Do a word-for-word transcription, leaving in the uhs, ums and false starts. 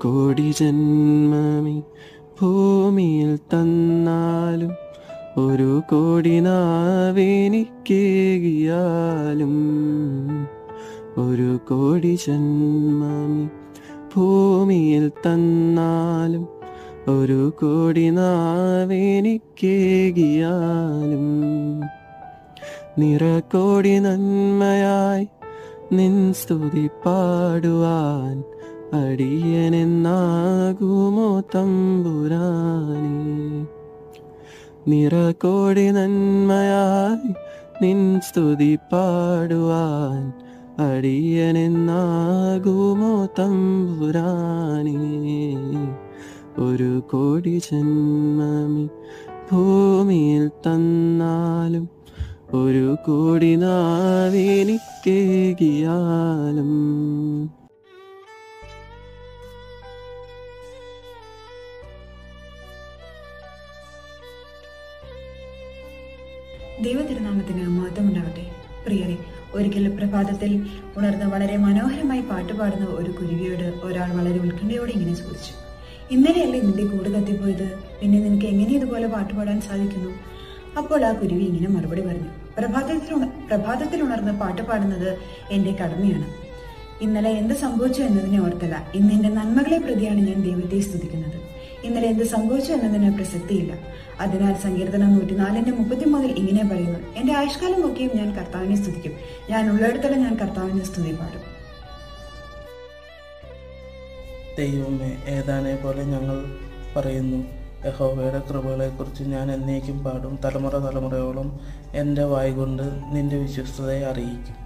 കോടി ജന്മമി ഭൂമിയിൽ തന്നാലും ഒരു കോടി നാവെനിക്കേകിയാലും ഒരു കോടി ജന്മമി ഭൂമിയിൽ തന്നാലും ഒരു കോടി നാവെനിക്കേകിയാലും നിറകോടി നന്മയായി നിൻ സ്തുതി പാടുവാൻ അടിയനെന്നാകുമോ തമ്പുരാനേ. നിറകോടി നന്മയായി നിൻ സ്തുതി പാടുവാൻ അടിയനെന്നാകുമോ തമ്പുരാനേ. ഒരു കോടി ജന്മമി ഭൂമിയിൽ തന്നാലും ഒരു കോടി നാവെനിക്കേകിയാലും. ദൈവതിരുനാമത്തിന് മഹത്വമുണ്ടാവട്ടെ. പ്രിയരെ, ഒരിക്കൽ പ്രഭാതത്തിൽ ഉണർന്ന് വളരെ മനോഹരമായി പാട്ടുപാടുന്ന ഒരു കുരുവിയോട് ഒരാൾ വളരെ ഉത്കണ്ഠയോടെ ഇങ്ങനെ ചോദിച്ചു, ഇന്നലെയല്ലേ നിന്റെ കൂട് കത്തിപ്പോയത്, പിന്നെ നിനക്ക് എങ്ങനെ ഇതുപോലെ പാട്ടുപാടാൻ സാധിക്കുന്നു? അപ്പോൾ ആ കുരുവി ഇങ്ങനെ മറുപടി പറഞ്ഞു, പ്രഭാതത്തിൽ പ്രഭാതത്തിൽ ഉണർന്ന് പാട്ടുപാടുന്നത് എന്റെ കടമയാണ്. ഇന്നലെ എന്ത് സംഭവിച്ചു എന്നതിനെ ഓർത്തല്ല, ഇന്ന് എന്റെ നന്മകളെ പ്രതിയാണ് ഞാൻ ദൈവത്തെ സ്തുതിക്കുന്നത്. ഇന്നലെ എന്ത് സംഭവിച്ചു എന്നതിന് പ്രസക്തിയില്ല. അതിനാൽ സങ്കീർത്തനം നൂറ്റിനാലിന്റെ മുപ്പത്തി മുതൽ ഇങ്ങനെ പറയുന്നു, എന്റെ ആയുഷ്കാലം നോക്കിയും ഞാൻ കർത്താവിനെ സ്തുതിക്കും, ഞാൻ ഉള്ളിടത്തോളം ഞാൻ കർത്താവിനെ സ്തുതി പാടും. ദൈവമേ, ഏതാനെ പോലെ ഞങ്ങൾ പറയുന്നു, യഹോവയുടെ കൃപകളെക്കുറിച്ച് ഞാൻ എന്നേക്കും പാടും. തലമുറ തലമുറയോളം എൻ്റെ വായ് കൊണ്ട് നിന്റെ വിശ്വസ്തതയെ അറിയിക്കും.